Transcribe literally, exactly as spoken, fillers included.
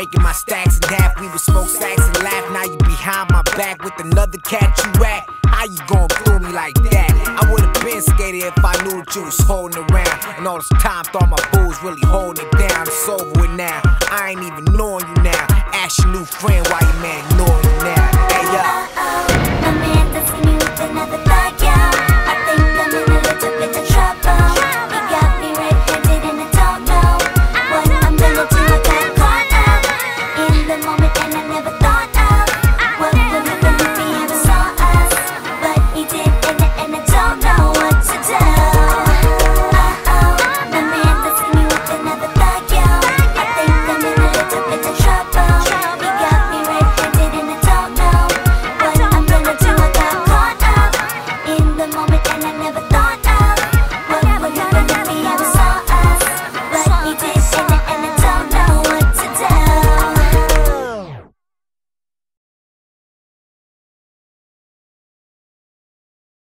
breaking my stacks in half. We would smoke stacks and laugh. Now you behind my back with another cat you at. How you gon' do me like that? I would've been skated if I knew that you was holding around. And all this time thought my